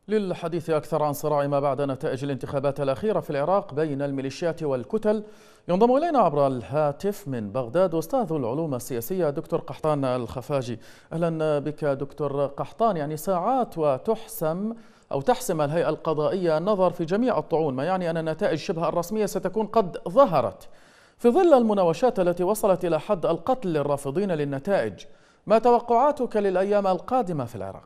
للحديث أكثر عن صراع ما بعد نتائج الانتخابات الأخيرة في العراق بين الميليشيات والكتل ينضم إلينا عبر الهاتف من بغداد أستاذ العلوم السياسية دكتور قحطان الخفاجي. أهلا بك دكتور قحطان. يعني ساعات تحسم الهيئة القضائية النظر في جميع الطعون، ما يعني أن النتائج شبه الرسمية ستكون قد ظهرت. في ظل المناوشات التي وصلت إلى حد القتل للرافضين للنتائج، ما توقعاتك للأيام القادمة في العراق؟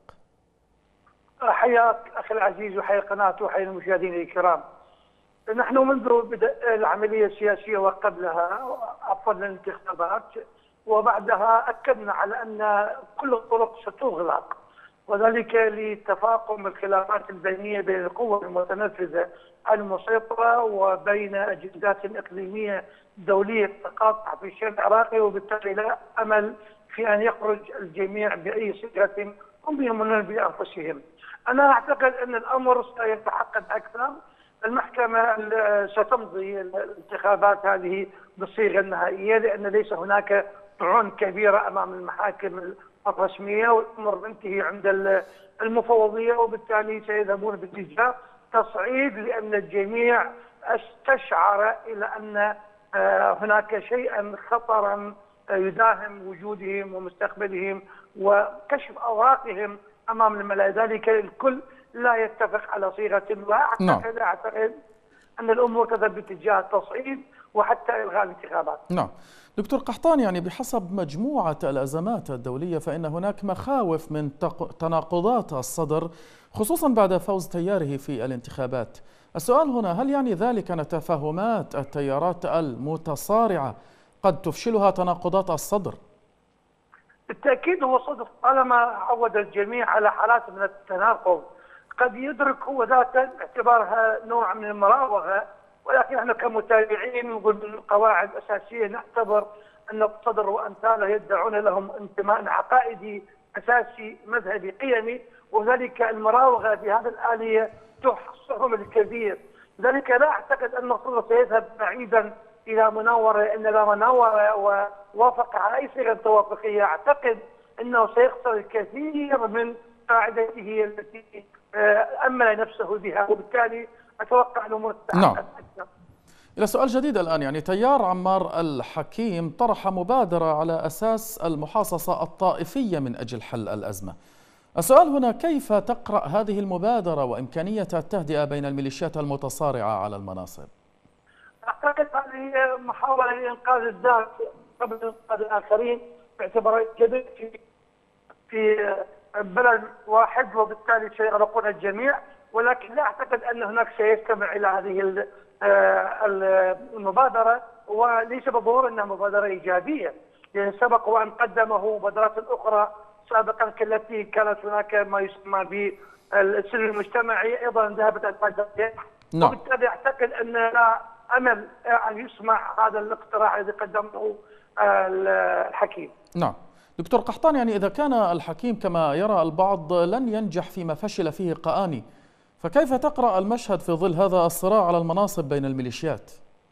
حياك أخي العزيز وحيا قناته وحيا المشاهدين الكرام. نحن منذ بدء العملية السياسية وقبلها عفوا الانتخابات وبعدها أكدنا على أن كل الطرق ستغلق، وذلك لتفاقم الخلافات البينية بين القوى المتنفذة المسيطرة وبين أجندات إقليمية دولية تقاطع في الشأن العراقي، وبالتالي لا أمل في أن يخرج الجميع بأي صيغة هم يؤمنون بأنفسهم. أنا أعتقد أن الأمر سيتحقق أكثر. المحكمة ستمضي الانتخابات هذه بالصيغة النهائية، لأن ليس هناك طعون كبيرة أمام المحاكم الرسمية، والأمر منتهي عند المفوضية، وبالتالي سيذهبون باتجاه تصعيد، لأن الجميع استشعر إلى أن هناك شيئا خطرا يداهم وجودهم ومستقبلهم وكشف أوراقهم أمام الملأ. ذلك الكل لا يتفق على صيغة، وأعتقد أن الأمور تذهب باتجاه التصعيد وحتى إلغاء الانتخابات. نعم دكتور قحطان، يعني بحسب مجموعة الأزمات الدولية فإن هناك مخاوف من تناقضات الصدر، خصوصا بعد فوز تياره في الانتخابات. السؤال هنا، هل يعني ذلك أن تفاهمات التيارات المتصارعة قد تفشلها تناقضات الصدر؟ بالتأكيد هو صدق، طالما عود الجميع على حالات من التناقض قد يدرك هو ذاته باعتبارها نوع من المراوغة، ولكن احنا كمتابعين نقول من قواعد أساسية نعتبر أن الصدر وأمثاله يدعون لهم انتماء عقائدي أساسي مذهبي قيمي، وذلك المراوغة بهذه الآلية تحصهم الكثير. لذلك لا أعتقد أن الصدر سيذهب بعيدا إلى مناورة، إن لا مناورة ووافق على أي صيغة توافقية أعتقد أنه سيخسر الكثير من قاعدته التي أمل نفسه بها، وبالتالي أتوقع الأمور تتعقد أكثر. إلى سؤال جديد الآن، يعني تيار عمار الحكيم طرح مبادرة على أساس المحاصصة الطائفية من أجل حل الأزمة. السؤال هنا، كيف تقرأ هذه المبادرة وإمكانية التهدئة بين الميليشيات المتصارعة على المناصب؟ أعتقد هذه محاولة لإنقاذ الذات قبل إنقاذ الآخرين، باعتبار جديد في بلد واحد، وبالتالي سيغرقون الجميع. ولكن لا أعتقد أن هناك سيستمع إلى هذه المبادرة، وليس بالضرورة أنها مبادرة إيجابية، لأن سبق وأن قدمه مبادرات أخرى سابقا كالتي كانت هناك ما يسمى بالسلم المجتمعي أيضا ذهبت القدم. وبالتالي أعتقد أن لا أمل أن يسمع هذا الاقتراح الذي قدمه الحكيم. نعم دكتور قحطان، يعني إذا كان الحكيم كما يرى البعض لن ينجح فيما فشل فيه قآني، فكيف تقرأ المشهد في ظل هذا الصراع على المناصب بين الميليشيات؟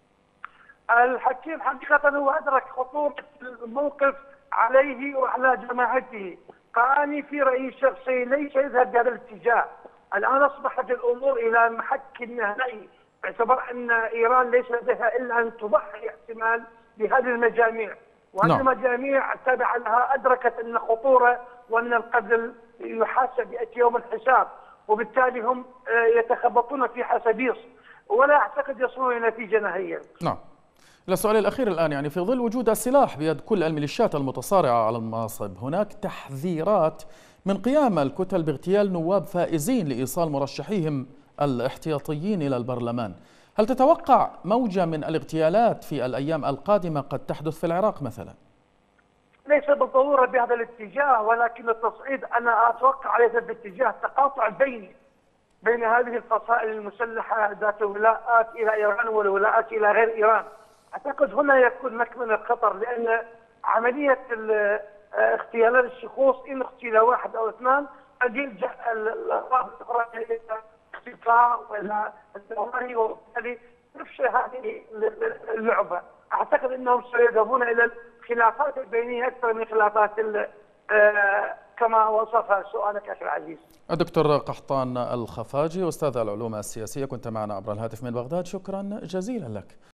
الحكيم حقيقة هو أدرك خطورة الموقف عليه وعلى جماعته. قآني في رأيي الشخصي ليس يذهب بهذا الاتجاه. الآن أصبحت الأمور إلى محك نهائي، باعتبار أن إيران ليس لديها إلا أن تضحي احتمال بهذه المجاميع، وهذه المجاميع التابعة لها أدركت أن خطورة وأن القتل يحاسب يأتي يوم الحساب، وبالتالي هم يتخبطون في حسابيص ولا أعتقد يصلون إلى نتيجة نهائية. نعم. السؤال الأخير الآن، يعني في ظل وجود السلاح بيد كل الميليشيات المتصارعة على المناصب، هناك تحذيرات من قيام الكتل باغتيال نواب فائزين لإيصال مرشحيهم الاحتياطيين إلى البرلمان. هل تتوقع موجة من الاغتيالات في الأيام القادمة قد تحدث في العراق مثلا؟ ليس بالضرورة بهذا الاتجاه، ولكن التصعيد أنا أتوقع ليس باتجاه تقاطع بين هذه الفصائل المسلحة ذات ولاءات إلى إيران والولاءات إلى غير إيران. أعتقد هنا يكون مكمن الخطر، لأن عملية اغتيالات الشخوص إن اغتيل واحد أو اثنان قد يلجأ الأطراف الأخرى إلى اختفاء وإلى الدواري، وبالتالي تفشل هذه اللعبة. أعتقد أنهم سيذهبون إلى الخلافات البينية أكثر من خلافات كما وصف سؤالك أخي العزيز. الدكتور قحطان الخفاجي أستاذ العلوم السياسية، كنت معنا عبر الهاتف من بغداد، شكرا جزيلا لك.